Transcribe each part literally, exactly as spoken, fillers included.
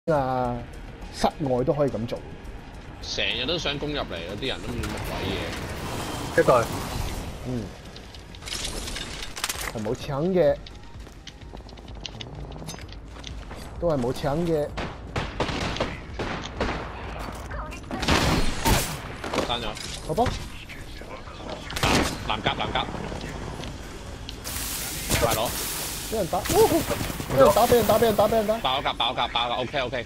啊，室外都可以咁做。 成日都想攻入嚟嗰啲人都唔知乜鬼嘢。 一隊， 嗯，係冇槍嘅，都係冇槍嘅。 刪咗。 好波。 藍甲藍甲。快攞。 俾人打，俾人打，俾人打，俾人打，俾人打。 爆甲爆甲爆甲 ，OK OK。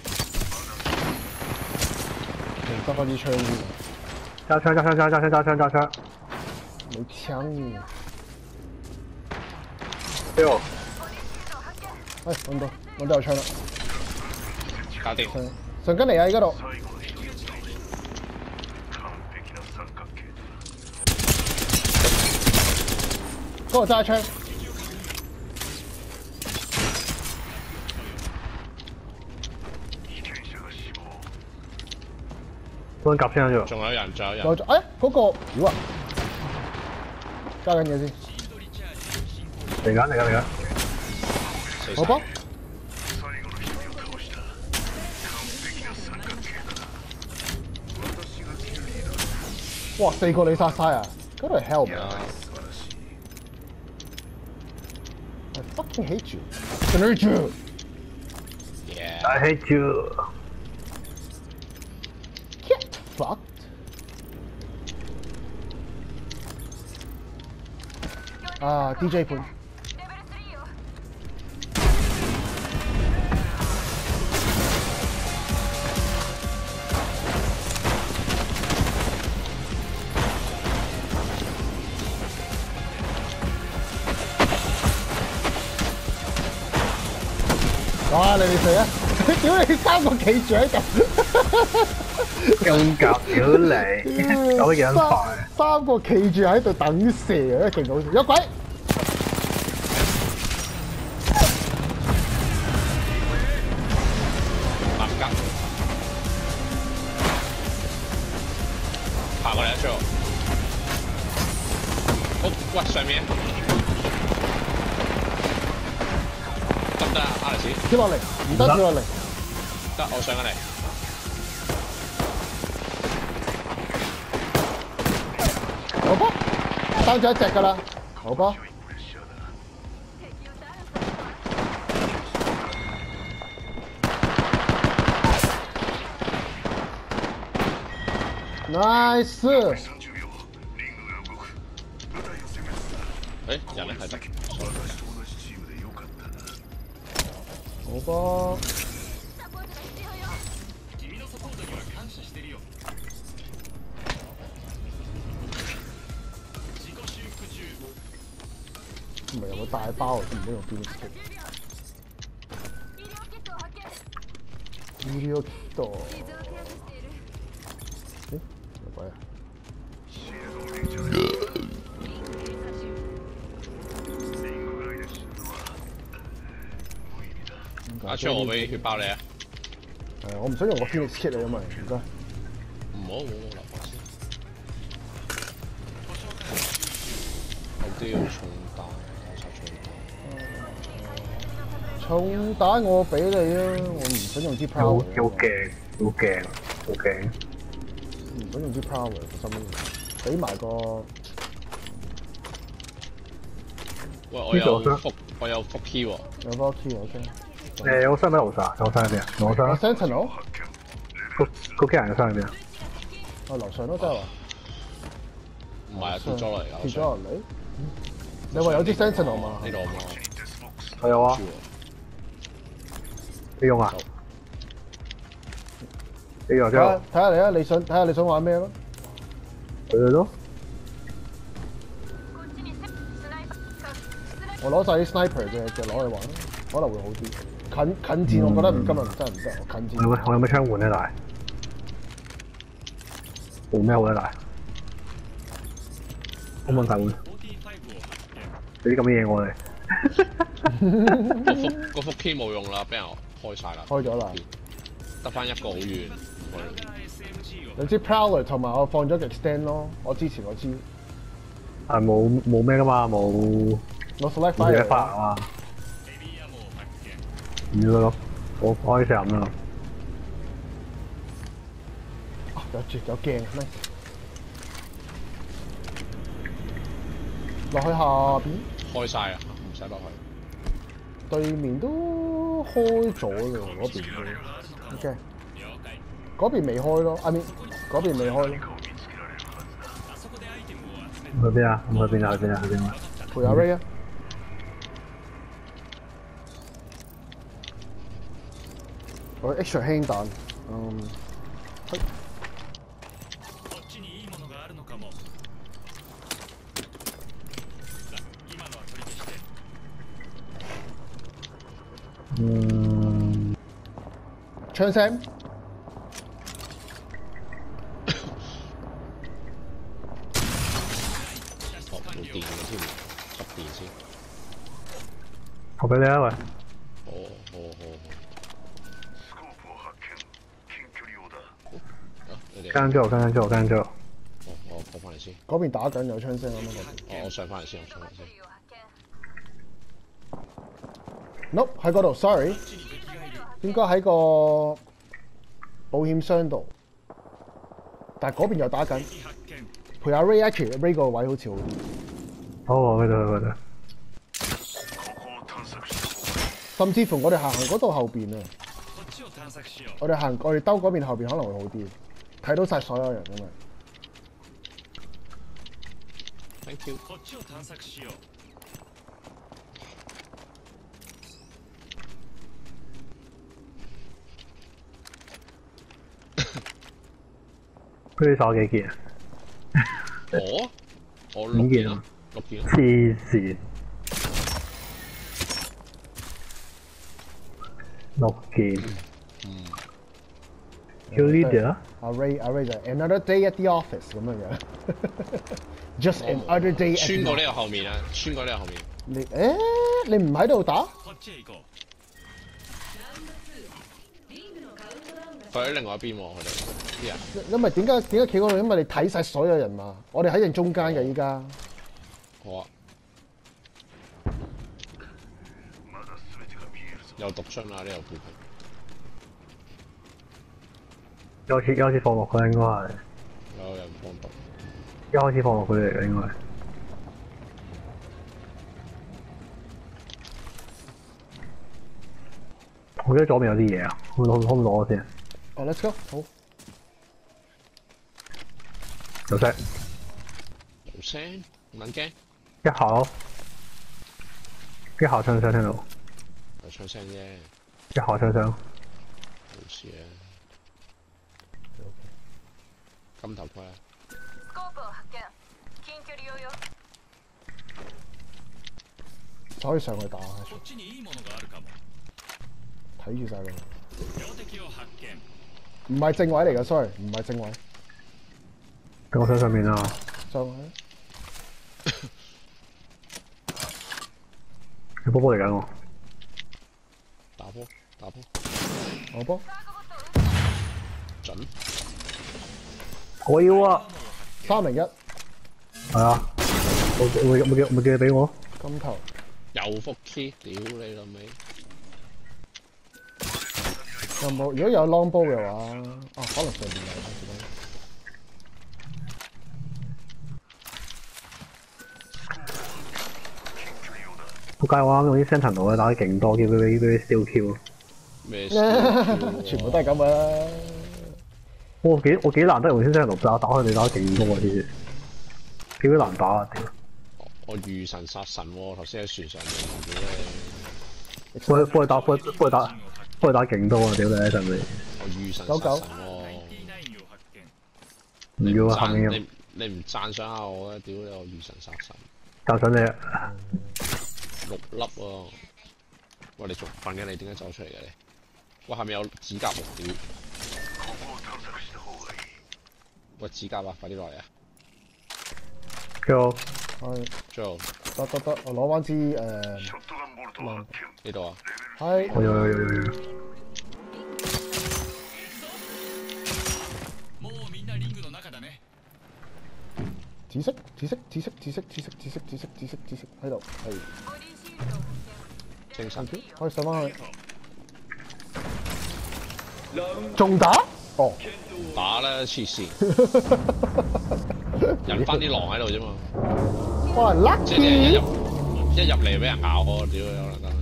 得翻支槍啫。 揸槍揸槍揸槍揸槍揸槍。 冇槍。 屌！ 喂，揾到，揾到有槍啦。 搞掂。 上上緊嚟啊！而家度。嗰個揸槍。 搬夾先喺度。 仲有人，仲有人。 再哎，嗰個妖啊！加緊嘢先。 嚟緊嚟緊嚟緊。 好波。哇！四個你殺晒啊！嗰度係 hell 咩 ？I fucking hate you. I hate you. Yeah. I hate you. Get fucked. 啊 ，D J 盤。哇！你哋死啊！屌你三個企住喺度， 咁夾屌你，搞得幾撚快？ 三個企住喺度等射啊，勁好笑！有鬼！ 藍甲。爬過嚟一張。好，喂上面。得唔得啊，阿力士？ 跳落嚟，唔得跳落嚟。 得，我上緊嚟。 好波，生咗一隻㗎啦，好波。Nice。誒， 人咧係得。 好波。唔係有個大包啊，都唔好用 Phoenix Kit。醫療 kit。誒，有鬼啊！ 阿昌，我俾血包你啊！ 係，我唔想用個 Phoenix Kit 啊，因為唔該。 唔好，唔好，留翻先。我都要重彈，我殺重彈。 重彈我俾你啊！我唔想用支 power。 好驚，好驚，好驚。 唔想用支 power，個心俾埋個。 喂，我有復，我有復 key 喎。 有個 key OK。 誒，我傷喺樓上，我傷喺邊啊？我傷。 Sentinel。 個個機人嘅傷喺邊啊？ 我樓上都得喎。 唔係啊，跌咗落嚟㗎。 跌咗落嚟。你話有啲 Sentinel 嘛？ 呢度嘛。 我有啊。你用啊？你用咗？ 睇下你啊！你想睇下你想玩咩咯？ 佢哋咯。 我攞晒啲 sniper 嘅，就攞去玩，可能會好啲。近近戰我覺得今日真係唔得，我近戰。 我有冇我有冇槍換咧？大換咩好咧？大冇問題換。俾啲咁嘅嘢我哋。 個幅個幅 key 冇用啦，俾人開晒啦。 開咗啦。 得翻一個好遠。 你知 Prowler 同埋我放咗個 extend 咯，我之前我知。 係冇冇咩噶嘛，冇。 我 select fire 啊嘛。唔要咯，我開成咁啦。 有住有鏡咩？落去下邊， 開晒啊，唔使落去。 對面都開咗啦，嗰邊都。OK， 嗰邊未開咯，I mean 嗰邊未開咯。 去邊啊？去邊啊？去邊啊？去邊啊？ 陪阿 Ray 啊！我 extra 輕彈，嗯，係。 嗯， 槍聲。 哦，冇電嘅添，執電先。 我俾你啊，喂。 哦，好好好。你哋。 跟住我，跟住我，跟住我。 哦，我過翻嚟先。 嗰邊打緊有槍聲啱啱嗰邊。 哦，我上翻嚟先，我上翻嚟先。 No， 喺嗰度 ，sorry， 應該喺個保險箱度，但係嗰邊又打緊，陪阿 Ray 一齊 ，Ray 個位好似好啲。 好，我嗰度，嗰度。 甚至乎我哋行行嗰度後邊啊，我哋行我哋兜嗰邊後邊可能會好啲，睇到晒所有人啊嘛。 Thank you。 佢哋手幾件啊？ 我我六件啊，六件。 黐線，六件。 嗯。 Kill leader。 阿 Ray 阿 Ray 就 another day at the office 咁樣樣，just another day。 穿過呢個後面啊！穿過呢個後面。 你誒你唔喺度打？ 佢喺另外一邊喎，佢哋啲人。 因為點解點解企嗰度？因為你睇晒所有人嘛。我哋喺正中間嘅依家。 好啊。有毒樽啊！呢度叫佢。 一開始一開始放落佢應該係。 有人放毒。 一開始放落佢嚟嘅應該。我記得左邊有啲嘢啊，可唔可唔攞先？ 哦 ，let's go， 好。 有聲。 有聲，唔撚驚。 一下咯，一下槍聲聽到。 有槍聲啫。 一下槍聲。 冇事啊。金頭盔啊！ 就可以上去打。睇住晒佢。唔係正位嚟㗎 ，sorry， 唔係正位。 喺我身上面啊！ 上去。 你波波嚟緊喎。 打波，打波。 我波。 準。 我要啊！ 三零一。係啊！冇冇冇叫冇叫你俾我。 金頭。 又腹 key， 屌你老味！ 有冇？如果有 longbow 嘅話，啊，可能上邊有。 仆街！我啱用啲 sentinel 咧打得勁多，叫佢俾俾 steal kill。 咩？ 全部都係咁啊！ 我幾我幾難得用啲 sentinel 打打佢哋打得勁多啊！啲幾鬼難打啊！屌！ 我遇神殺神喎，頭先喺船上面屌你！ 幫佢幫佢打幫佢幫佢打幫佢打勁多啊！屌你一陣你！ 我遇神殺神喎！ 唔要啊！後面你你唔讚賞下我咧？屌你！我遇神殺神！ 讚賞你啊！ 六粒喎！喂，你仲瞓嘅？你點解走出嚟嘅你？喂，下面有指甲喎！屌！喂，指甲啊！快啲落嚟啊！ 叫係。 最後。 得得得，我攞翻支誒。 呢度啊。 係。 我有有有有有。 紫色紫色紫色紫色紫色紫色紫色紫色紫色喺度，係。 精神。 可以上翻去。仲打？ 哦， 打啦，黐線，引翻啲狼喺度啫嘛。 哇即係你一 ，lucky！ 入一入嚟俾人咬我，屌有能得。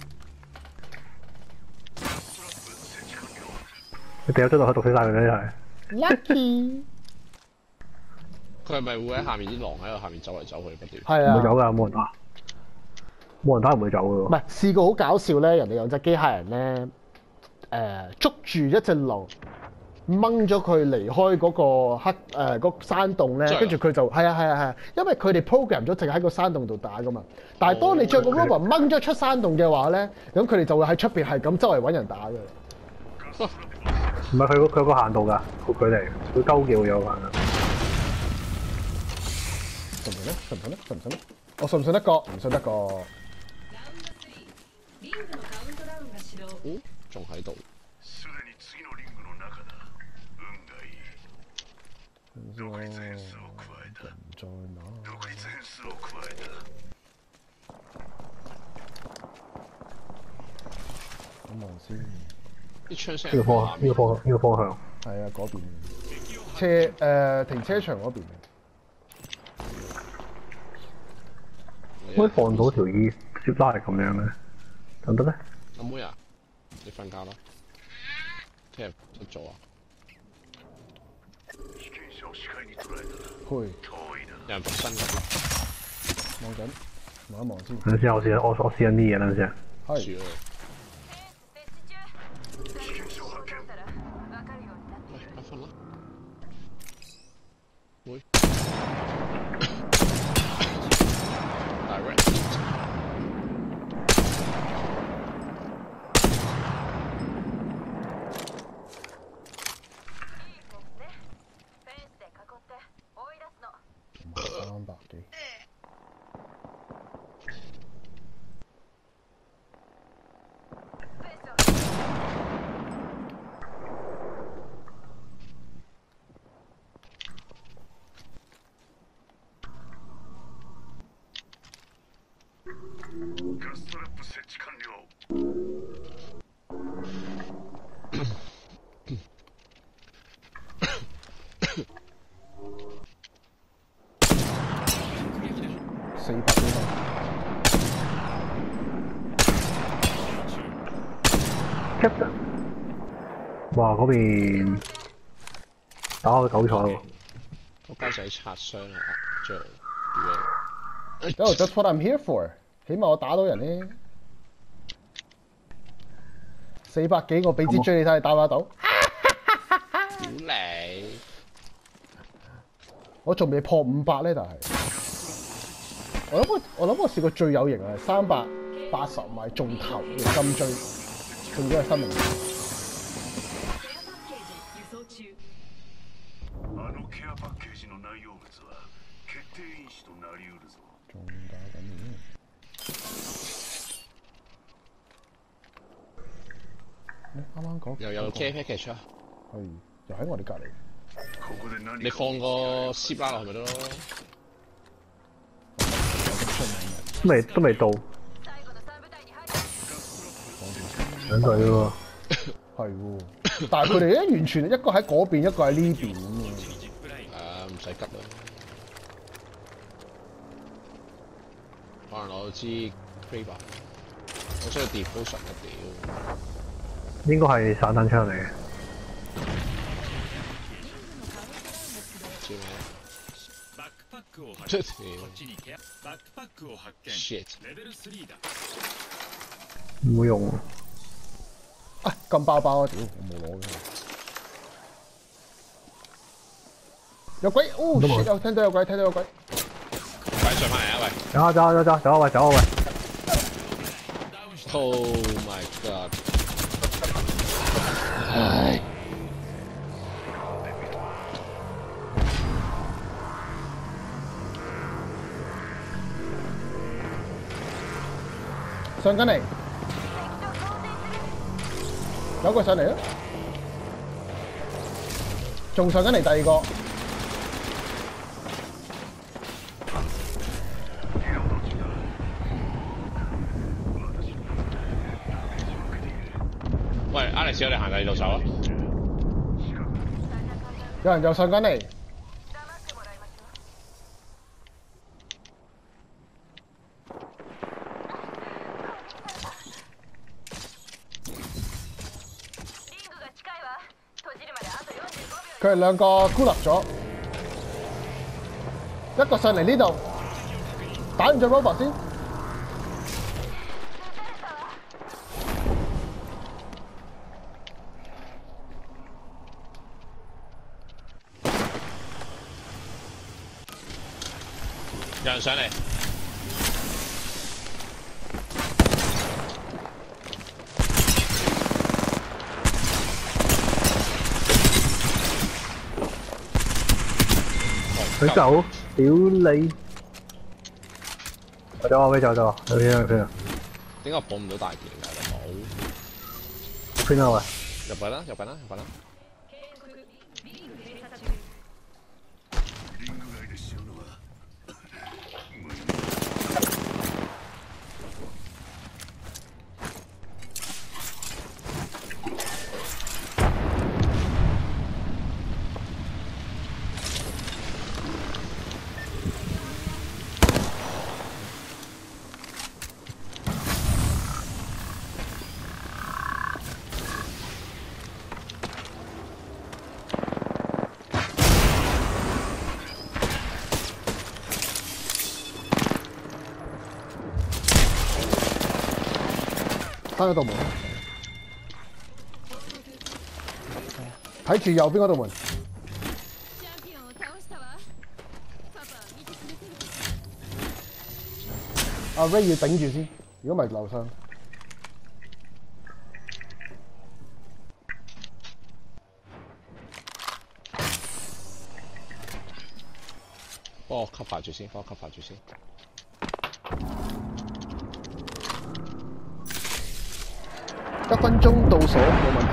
你掉咗落去毒死晒佢嘅真係。 lucky！ 佢係咪會喺下面啲狼喺度下面走嚟走去不斷？ 係啊， 唔會走㗎，冇人打，冇人打唔會走㗎喎。 唔係試過好搞笑咧，人哋有隻機械人咧，誒、捉住一隻狼，掹咗佢離開嗰個黑誒嗰、山洞咧， 真係㗎跟住佢就係啊係啊係啊，因為佢哋 program 咗淨係喺個山洞度打噶嘛。但係當你將個 robot 掹咗出山洞嘅話咧，咁佢哋就會喺出邊係咁周圍揾人打㗎。 唔係佢個佢有個限度㗎，佢佢哋佢鳩叫有個限度。 信唔信咧？信唔信咧？信唔信咧？我信唔信得過？唔信得過。 嗯，仲喺度。 すでに次のリングの中だ。運がいい。独立変数を加えた。 在哪？ 独立変数を加えた。 咁望先。 啲槍聲呢個方呢個方呢個方向。 係啊，嗰邊車誒、呃、停車場嗰邊。 可以放到條衣接拉係咁樣嘅，得唔得咧？ 阿妹啊，你瞓覺啦，聽日出做啊？ 被験者を視界に捉えた。 去遠いな。 有人伏身㗎， 望緊，望一望先。 等陣先，我試我我試緊啲嘢，等陣先。 係。 住啊！ 被験者を発見。 喂，阿瞓啦。喂。Direct hit。 三百幾。 ガストラップ設置完了。 四百幾萬。 Captain，哇嗰邊打開九彩喎。 個雞仔擦傷啊，着屌哦 that's what I'm here for。起碼我打到人咧。四百幾，我俾支追你睇，你打唔打到？ 屌你！ 我仲未破五百咧，但係我諗我我諗我試過最有型係三百八十米中頭嘅金追，仲要係新名。 あのケアパッケージの内容物は決定因子となりうるぞ。 仲打緊嘅。啱啱講又有 care package 啊！ 係又喺我哋隔離。 ここで何你か放個 zip 拉落去咪得咯？ 都未都未到，兩隊喎。 係喎，但係佢哋咧完全一個喺嗰邊，一個喺呢邊咁嘅。 誒唔使急啦，可能攞支 Kraber，我需要 devotion 啊屌！ 應該係散彈槍嚟嘅。 知咩？ バックパックを出発見。 條こっちにケアバックパックを発見。 shit！ レベルスリーだ。 唔會用。 啊咁包包啊！屌，我冇攞嘅。有鬼！哦都冇 shit！有聽到有鬼，聽到有鬼。 快上翻嚟啊喂走啊走啊走走走啊喂走啊喂！ ！Oh my god！ 唉。上緊嚟，有個上嚟啊！仲上緊嚟第二個。 喂 ，Alex，我哋行第二度走啊！ 有人又上緊嚟，佢哋兩個孤立咗，一個上嚟呢度，打完隻 robot 先。 有人上嚟， 佢走，屌你！我走啊，喂走走，有片有片， 點解我補唔到大件㗎？大佬， 片啊喂！ 入去啦，入去啦，入去啦！ リング外で死ぬのは閂咗道門，睇住右邊嗰道門。阿 Ray 要頂住先，如果唔係樓上。 幫我吸排住先，幫我吸排住先。 一分鐘倒數冇問題。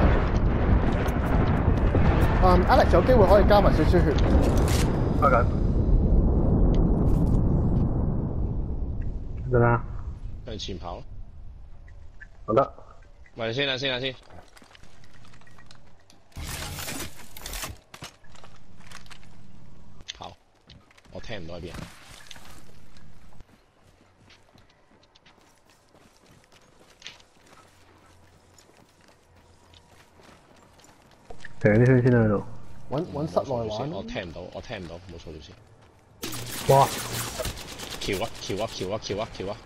嗯 ，Alex 有機會可以加埋少少血。 加緊。得啦。 向前跑咯。 好得。 喂，先啦，先啦，先。跑，我聽唔到喺邊。 停啲圈先喺度。 揾揾室內玩。 我聽唔到，我聽唔到，冇嘈住先。 哇！ 橋啊！橋啊！橋啊！橋啊！橋啊！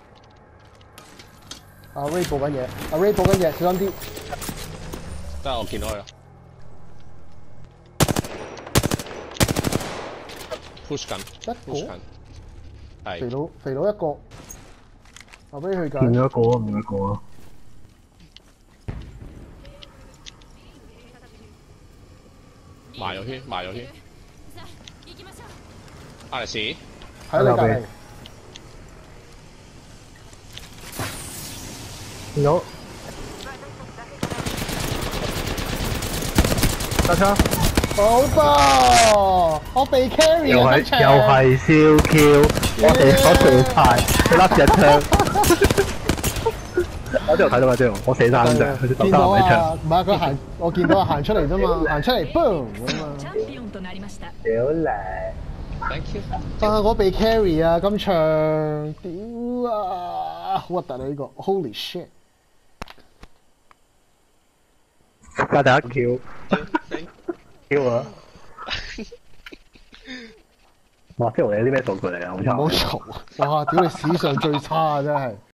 阿 Ray 報緊嘢，阿 Ray 報緊嘢，小心啲。 得，我見到佢啦。push 緊，push 緊。係。 肥佬，肥佬一個。阿 Ray 去緊。 見咗一個啊，唔係一個啊。 埋咗圈，埋咗圈。Alex， 喺你隔離。 見到。打槍。 好波！我被 carry 又係又係燒 Q， 我哋我射晒，佢甩隻槍。我之後睇到啊，之後我射三隻，佢就見到三隻啊，唔係佢行，我見到佢行出嚟啫嘛，行出嚟 boom 咁啊！ 屌你 ！Thank you。 啊，我被 carry 啊，今場，屌啊，好核突啊呢個 ，Holy shit！ 加第一 Q。Q 啊！哇！即係我哋有啲咩數據嚟啊？好差。 唔好嘈啊！哇！屌你史上最差啊！真係。